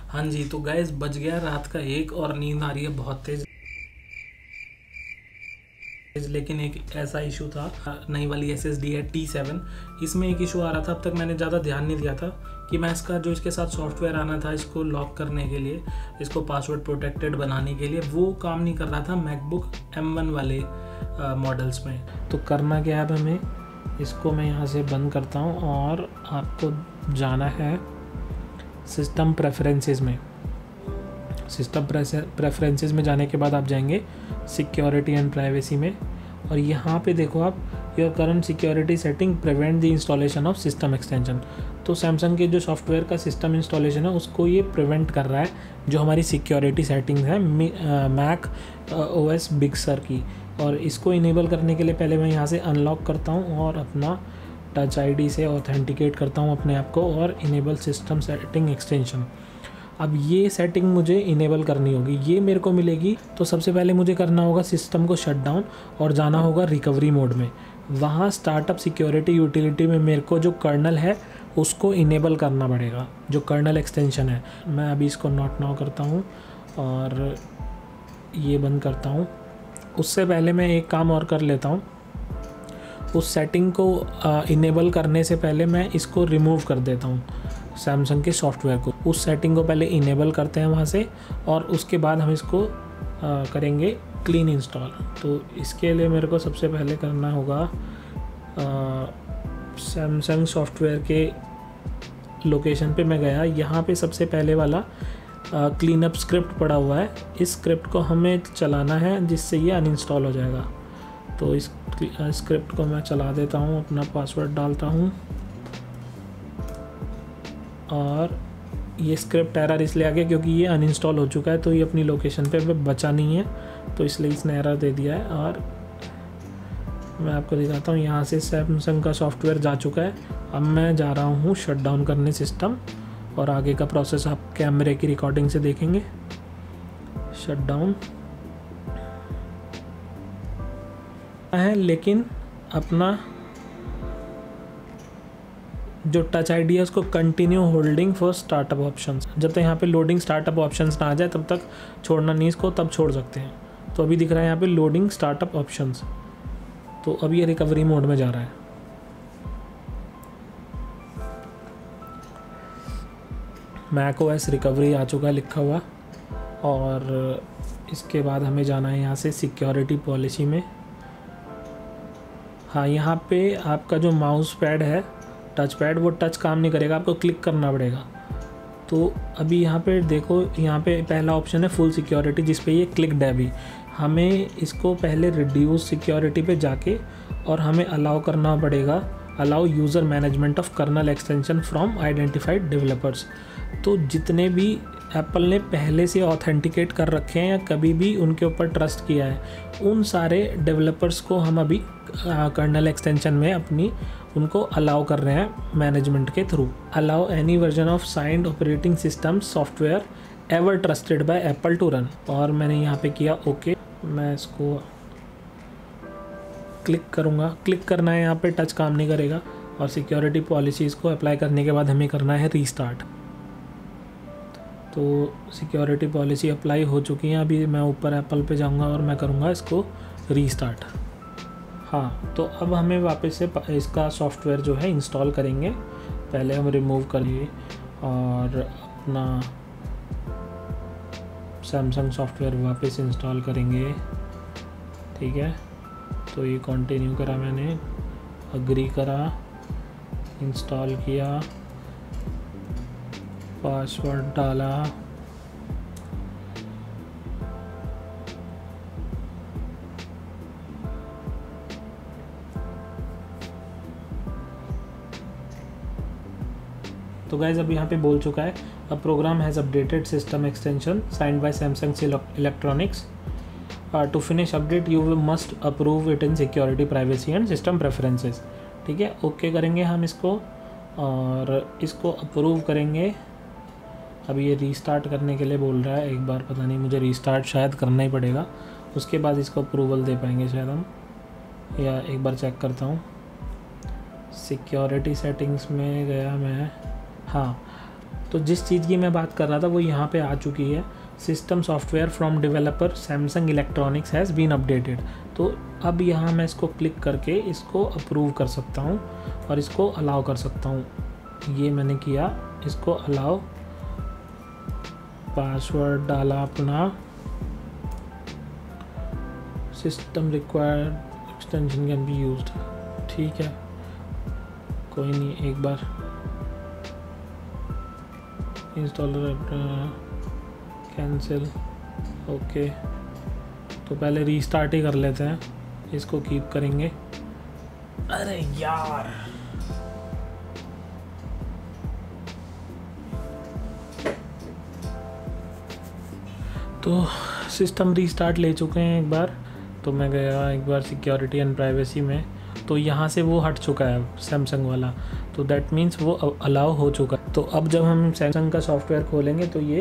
हाँ जी, तो गाइस बज गया रात का 1 और नींद आ रही है बहुत तेज। लेकिन एक ऐसा इशू था, नई वाली SSD है T7, इसमें एक इशू आ रहा था। अब तक मैंने ज़्यादा ध्यान नहीं दिया था कि मैं इसका जो इसके साथ सॉफ्टवेयर आना था इसको लॉक करने के लिए, इसको पासवर्ड प्रोटेक्टेड बनाने के लिए, वो काम नहीं कर रहा था मैकबुक M1 वाले मॉडल्स में। तो करना क्या है, अब हमें इसको मैं यहाँ से बंद करता हूँ और आपको जाना है सिस्टम प्रेफरेंसेस में। सिस्टम प्रेफरेंसेस में जाने के बाद आप जाएंगे सिक्योरिटी एंड प्राइवेसी में, और यहाँ पे देखो आप your current security setting prevent the installation of system extension. तो सैमसंग के जो सॉफ्टवेयर का सिस्टम इंस्टॉलेशन है उसको ये प्रिवेंट कर रहा है, जो हमारी सिक्योरिटी सेटिंग्स है मैक OS बिग सर की। और इसको इनेबल करने के लिए पहले मैं यहाँ से अनलॉक करता हूँ और अपना टच ID से ऑथेंटिकेट करता हूँ अपने आप को, और इनेबल सिस्टम सेटिंग एक्सटेंशन। अब ये सेटिंग मुझे इनेबल करनी होगी, ये मेरे को मिलेगी। तो सबसे पहले मुझे करना होगा सिस्टम को शट डाउन और जाना होगा रिकवरी मोड में। वहाँ स्टार्टअप सिक्योरिटी यूटिलिटी में मेरे को जो कर्नल है उसको इनेबल करना पड़ेगा, जो कर्नल एक्सटेंशन है। मैं अभी इसको नॉट नाउ करता हूँ और ये बंद करता हूँ। उससे पहले मैं एक काम और कर लेता हूँ, उस सेटिंग को इनेबल करने से पहले मैं इसको रिमूव कर देता हूँ सैमसंग के सॉफ्टवेयर को। उस सेटिंग को पहले इनेबल करते हैं वहाँ से, और उसके बाद हम इसको करेंगे क्लीन इंस्टॉल। तो इसके लिए मेरे को सबसे पहले करना होगा सैमसंग सॉफ्टवेयर के लोकेशन पे मैं गया, यहाँ पे सबसे पहले वाला क्लीन अप स्क्रिप्ट पड़ा हुआ है। इस स्क्रिप्ट को हमें चलाना है जिससे ये अनइंस्टॉल हो जाएगा। तो इस स्क्रिप्ट को मैं चला देता हूँ, अपना पासवर्ड डालता हूँ, और ये स्क्रिप्ट एरर इसलिए आ गया क्योंकि ये अनइंस्टॉल हो चुका है, तो ये अपनी लोकेशन पे बचा नहीं है, तो इसलिए इसने एरर दे दिया है। और मैं आपको दिखाता हूँ, यहाँ से सैमसंग का सॉफ्टवेयर जा चुका है। अब मैं जा रहा हूँ शट डाउन करने सिस्टम, और आगे का प्रोसेस आप कैमरे की रिकॉर्डिंग से देखेंगे। शट डाउन है, लेकिन अपना जो टच ID है उसको continue holding for startup options. जब तक यहाँ पे लोडिंग स्टार्टअप ऑप्शंस ना आ जाए तब तक छोड़ना नहीं इसको, तब छोड़ सकते हैं। तो अभी दिख रहा है यहाँ पे लोडिंग स्टार्टअप ऑप्शंस, तो अभी ये रिकवरी मोड में जा रहा है। मैक OS रिकवरी आ चुका है लिखा हुआ, और इसके बाद हमें जाना है यहाँ से सिक्योरिटी पॉलिसी में। हाँ, यहाँ पे आपका जो माउस पैड है, टच पैड, वो टच काम नहीं करेगा, आपको क्लिक करना पड़ेगा। तो अभी यहाँ पे देखो, यहाँ पे पहला ऑप्शन है फुल सिक्योरिटी, जिस पे ये क्लिक्ड है। अभी हमें इसको पहले रिड्यूस सिक्योरिटी पे जाके और हमें अलाउ करना पड़ेगा, allow user management of kernel extension from identified developers. तो जितने भी एप्पल ने पहले से ऑथेंटिकेट कर रखे हैं या कभी भी उनके ऊपर ट्रस्ट किया है, उन सारे डेवलपर्स को हम अभी कर्नल एक्सटेंशन में अपनी उनको अलाउ कर रहे हैं मैनेजमेंट के थ्रू। Allow any version of signed operating system software ever trusted by Apple to run. और मैंने यहाँ पे किया ओके। मैं इसको क्लिक करूँगा, क्लिक करना है, यहाँ पे टच काम नहीं करेगा। और सिक्योरिटी पॉलिसीज़ को अप्लाई करने के बाद हमें करना है रीस्टार्ट। तो सिक्योरिटी पॉलिसी अप्लाई हो चुकी है। अभी मैं ऊपर एप्पल पे जाऊँगा और मैं करूँगा इसको रीस्टार्ट। हाँ, तो अब हमें वापस से इसका सॉफ्टवेयर जो है इंस्टॉल करेंगे। पहले हम रिमूव करेंगे और अपना सैमसंग सॉफ्टवेयर वापस इंस्टॉल करेंगे। ठीक है, तो ये कंटिन्यू करा, मैंने अग्री करा, इंस्टॉल किया, पासवर्ड डाला, तो गाइज अब यहाँ पे बोल चुका है a program has updated system extension signed by Samsung electronics. To finish update you must approve it in security privacy and system preferences. ठीक है, ओके करेंगे हम इसको और इसको अप्रूव करेंगे। अब ये रीस्टार्ट करने के लिए बोल रहा है, एक बार पता नहीं, मुझे रीस्टार्ट शायद करना ही पड़ेगा, उसके बाद इसको अप्रूवल दे पाएंगे शायद हम, या एक बार चेक करता हूँ। सिक्योरिटी सेटिंग्स में गया मैं, हाँ तो जिस चीज़ की मैं बात कर रहा था वो यहाँ पे आ चुकी है, system software from developer Samsung electronics has been updated. तो अब यहाँ मैं इसको क्लिक करके इसको अप्रूव कर सकता हूँ और इसको अलाउ कर सकता हूँ। ये मैंने किया, इसको अलाउ, पासवर्ड डाला अपना, system required extension can be used, ठीक है कोई नहीं, एक बार इंस्टॉलर कैंसिल, ओके। तो पहले रीस्टार्ट ही कर लेते हैं, इसको कीप करेंगे। अरे यार तो सिस्टम रीस्टार्ट ले चुके हैं एक बार। तो मैं गया एक बार सिक्योरिटी एंड प्राइवेसी में, तो यहाँ से वो हट चुका है सैमसंग वाला, तो दैट मीन्स वो अलाउ हो चुका है। तो अब जब हम सैमसंग का सॉफ्टवेयर खोलेंगे तो ये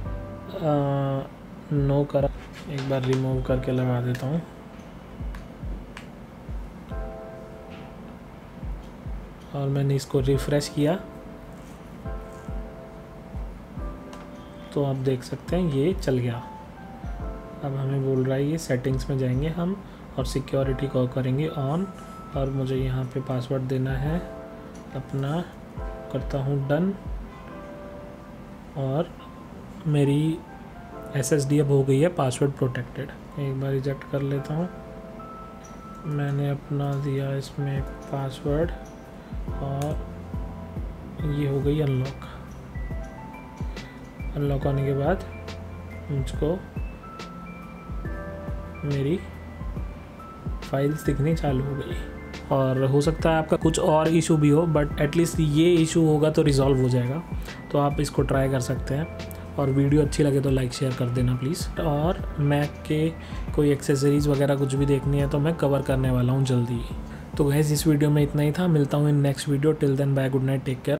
नो करा, एक बार रिमूव करके लगा देता हूँ। और मैंने इसको रिफ़्रेश किया तो आप देख सकते हैं ये चल गया। अब हमें बोल रहा है ये सेटिंग्स में जाएंगे हम और सिक्योरिटी को करेंगे ऑन, और मुझे यहाँ पे पासवर्ड देना है अपना, करता हूँ डन, और मेरी SSD अब हो गई है पासवर्ड प्रोटेक्टेड। एक बार रिजेक्ट कर लेता हूँ, मैंने अपना दिया इसमें पासवर्ड और ये हो गई अनलॉक। अनलॉक होने के बाद मुझको मेरी फाइल्स दिखनी चालू हो गई। और हो सकता है आपका कुछ और इशू भी हो, बट एटलीस्ट ये इशू होगा तो रिज़ॉल्व हो जाएगा। तो आप इसको ट्राई कर सकते हैं, और वीडियो अच्छी लगे तो लाइक शेयर कर देना प्लीज़। और मैक के कोई एक्सेसरीज़ वगैरह कुछ भी देखनी है तो मैं कवर करने वाला हूँ जल्दी ही। तो गाइस इस वीडियो में इतना ही था, मिलता हूँ in next video. Till then bye, good night, take care.